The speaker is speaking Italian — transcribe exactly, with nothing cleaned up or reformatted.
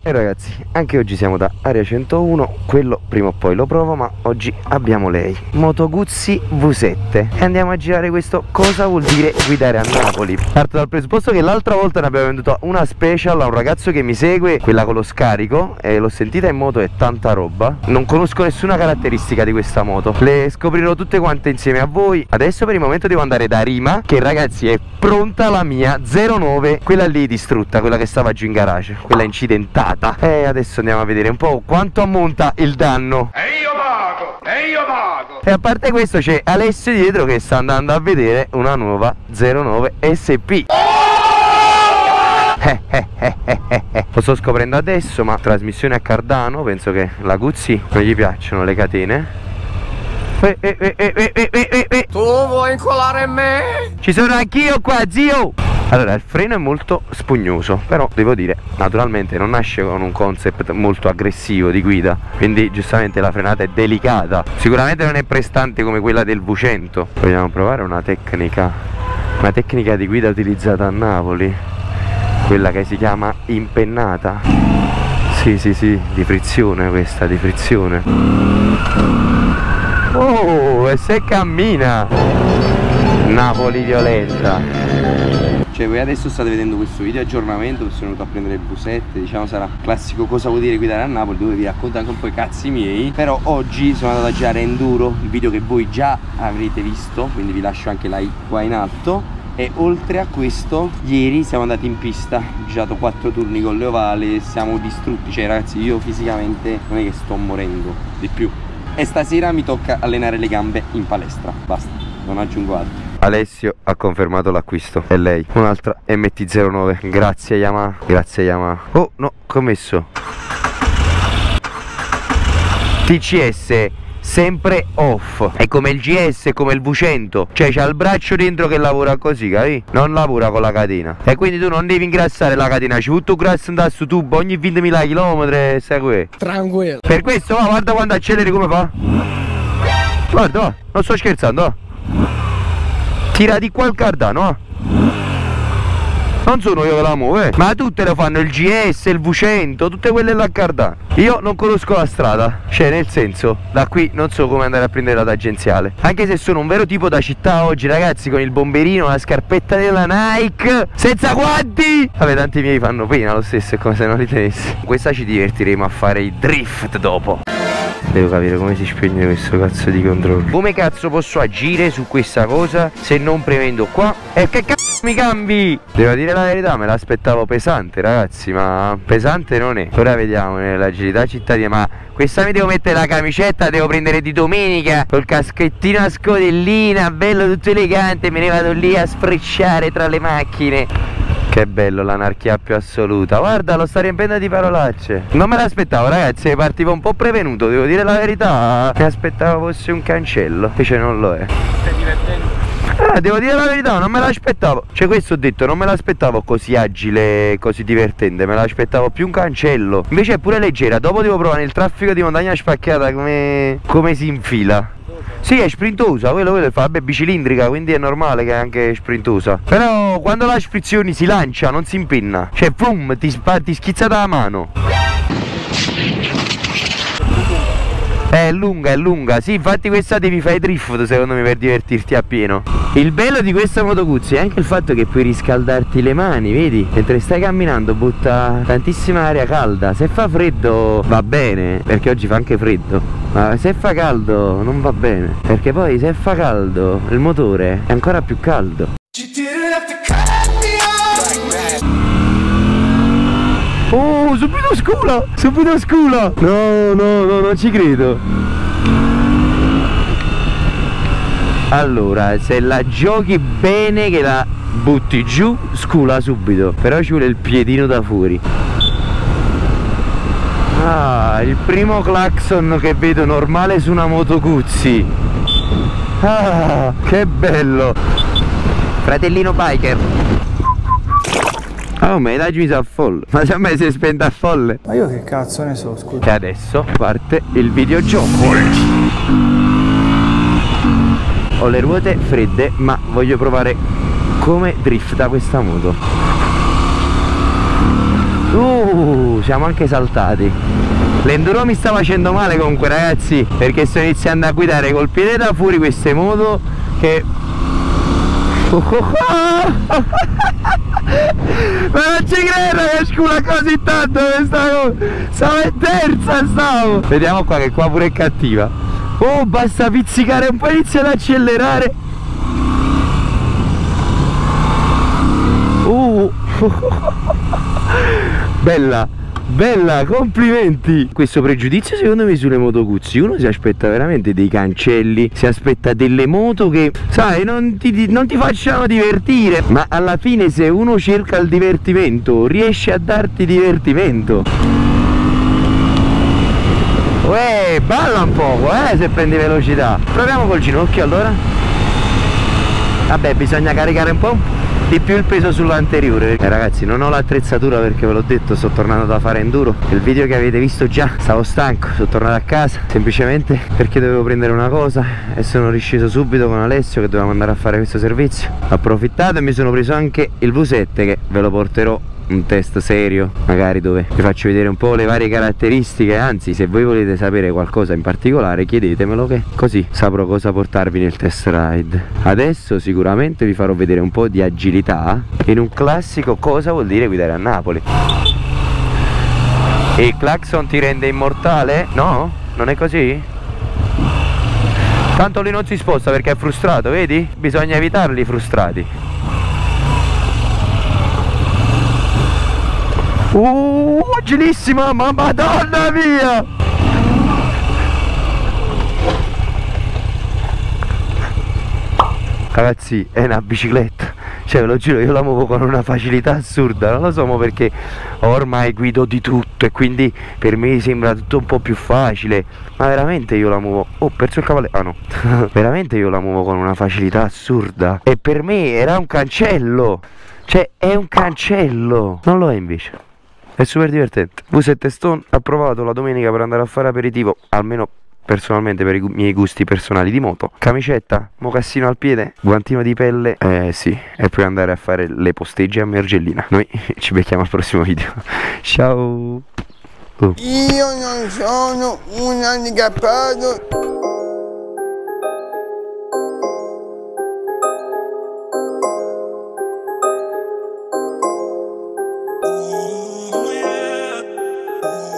E ragazzi, anche oggi siamo da Area centouno, quello prima o poi lo provo, ma oggi abbiamo lei, Moto Guzzi V sette, e andiamo a girare questo cosa vuol dire guidare a Napoli. Parto dal presupposto che l'altra volta ne abbiamo venduta una special a un ragazzo che mi segue, quella con lo scarico, e l'ho sentita in moto, è tanta roba. Non conosco nessuna caratteristica di questa moto, le scoprirò tutte quante insieme a voi. Adesso per il momento devo andare da Rima, che ragazzi è pronta la mia zero nove, quella lì distrutta, quella che stava giù in garage, quella incidentata. E adesso andiamo a vedere un po' quanto ammonta il danno. E io pago, e io pago. E a parte questo c'è Alessio dietro che sta andando a vedere una nuova zero nove S P. Eh, eh, eh, eh, eh. Lo sto scoprendo adesso, ma trasmissione a cardano, penso che la Guzzi non gli piacciono le catene. Eh, eh, eh, eh, eh, eh, eh, eh. Tu vuoi incolare me? Ci sono anch'io qua, zio! Allora, il freno è molto spugnoso, però devo dire, naturalmente non nasce con un concept molto aggressivo di guida, quindi giustamente la frenata è delicata. Sicuramente non è prestante come quella del V cento. Vogliamo provare una tecnica, una tecnica di guida utilizzata a Napoli, quella che si chiama impennata. Sì, sì, sì, di frizione questa, di frizione. Oh, e se cammina! Napoli violenta. Cioè voi adesso state vedendo questo video aggiornamento, sono venuto a prendere il V sette, diciamo sarà classico cosa vuol dire guidare a Napoli, dove vi racconto anche un po' i cazzi miei. Però oggi sono andato a girare Enduro, il video che voi già avrete visto, quindi vi lascio anche like qua in alto. E oltre a questo, ieri siamo andati in pista, ho girato quattro turni con le ovali, siamo distrutti, cioè ragazzi io fisicamente non è che sto morendo di più. E stasera mi tocca allenare le gambe in palestra, basta, non aggiungo altro. Alessio ha confermato l'acquisto, è lei, un'altra M T zero nove, grazie Yamaha, grazie Yamaha. Oh no, che ho messo? T C S sempre off, è come il G S, come il V cento, cioè c'ha il braccio dentro che lavora così, capi? Non lavora con la catena, e quindi tu non devi ingrassare la catena, ci butto grasso in su tubo ogni ventimila chilometri, sai qui. Tranquillo. Per questo va, guarda quando acceleri come fa. Guarda, va, non sto scherzando, va. Tira di qua il cardano, eh? Non sono io che la muovo, eh? Ma tutte le fanno il G S, il V cento, tutte quelle là a cardano. Io non conosco la strada, cioè nel senso, da qui non so come andare a prendere la tangenziale. Anche se sono un vero tipo da città oggi, ragazzi, con il bomberino, la scarpetta della Nike, senza guanti. Vabbè, tanti miei fanno pena lo stesso, è come se non li tenessi. Questa ci divertiremo a fare i drift dopo. Devo capire come si spegne questo cazzo di controllo. Come cazzo posso agire su questa cosa se non premendo qua? E che cazzo mi cambi? Devo dire la verità, me l'aspettavo pesante, ragazzi, ma pesante non è. Ora vediamo nell'agilità cittadina. Ma questa mi devo mettere la camicetta, devo prendere di domenica col caschettino a scodellina, bello tutto elegante, me ne vado lì a sfrecciare tra le macchine. Che bello, l'anarchia più assoluta. Guarda, lo sta riempiendo di parolacce. Non me l'aspettavo, ragazzi, partivo un po' prevenuto, devo dire la verità. Mi aspettavo fosse un cancello, invece non lo è. Stai divertendo? Ah, devo dire la verità, non me l'aspettavo. Cioè questo ho detto, non me l'aspettavo così agile, così divertente. Me l'aspettavo più un cancello. Invece è pure leggera. Dopo devo provare il traffico di montagna spacchiata come, come si infila. Sì, è sprintosa, quello, quello fa, vabbè, bicilindrica, quindi è normale che è anche sprintosa. Però quando la frizioni si lancia, non si impinna. Cioè, pum, ti, ti schizza da mano. È lunga, è lunga. Sì, infatti questa devi fare drift, secondo me, per divertirti appieno. Il bello di questa Moto Guzzi è anche il fatto che puoi riscaldarti le mani, vedi? Mentre stai camminando butta tantissima aria calda. Se fa freddo va bene, perché oggi fa anche freddo. Ma se fa caldo non va bene, perché poi se fa caldo il motore è ancora più caldo. Oh, subito scuola! Subito scuola! No, no, no, non ci credo. Allora, se la giochi bene che la butti giù, scula subito. Però ci vuole il piedino da fuori. Ah, il primo clacson che vedo normale su una Moto Guzzi. Ah, che bello. Fratellino biker. Oh, ma i daggi mi sa folle. Ma se a me si è spenta a folle. Ma io che cazzo ne so, scusa. E adesso parte il videogioco. Ho le ruote fredde, ma voglio provare come drifta questa moto. Uh, Uh, siamo anche saltati. L'enduro mi sta facendo male comunque, ragazzi, perché sto iniziando a guidare col piede da fuori queste moto che... Ma non ci credo che scula così tanto questa cosa. Stavo in terza, stavo. Vediamo qua che qua pure è cattiva. Oh, basta pizzicare un po', inizia ad accelerare. Uh Bella, bella, complimenti. Questo pregiudizio secondo me sulle moto Guzzi, uno si aspetta veramente dei cancelli, si aspetta delle moto che, sai, non ti, non ti facciano divertire, ma alla fine se uno cerca il divertimento riesce a darti divertimento. Uè, balla un poco, eh, se prendi velocità. Proviamo col ginocchio allora. Vabbè, bisogna caricare un po' di più il peso sull'anteriore. Eh, ragazzi, non ho l'attrezzatura perché ve l'ho detto, sto tornando da fare enduro. Il video che avete visto già, stavo stanco, sono tornato a casa semplicemente perché dovevo prendere una cosa e sono risceso subito con Alessio che dovevamo andare a fare questo servizio. Ho approfittato e mi sono preso anche il V sette che ve lo porterò, un test serio magari dove vi faccio vedere un po' le varie caratteristiche. Anzi, se voi volete sapere qualcosa in particolare chiedetemelo, che così saprò cosa portarvi nel test ride. Adesso sicuramente vi farò vedere un po' di agilità in un classico cosa vuol dire guidare a Napoli. E il clacson ti rende immortale? No? Non è così? Tanto lui non si sposta perché è frustrato, vedi? Bisogna evitarli i frustrati. Uh, agilissima, ma madonna mia! Ragazzi, è una bicicletta, cioè ve lo giuro, io la muovo con una facilità assurda. Non lo so, ma perché ormai guido di tutto e quindi per me sembra tutto un po' più facile, ma veramente io la muovo. Oh, ho perso il cavallo. Ah no. Veramente io la muovo con una facilità assurda e per me era un cancello, cioè è un cancello, non lo è invece. È super divertente. V sette Stone approvato la domenica per andare a fare aperitivo, almeno personalmente per i miei gusti personali di moto. Camicetta, mocassino al piede, guantino di pelle, eh sì, e poi andare a fare le postegge a Mergellina. Noi ci becchiamo al prossimo video. Ciao. Oh. Io non sono un handicappato. Oh, yeah.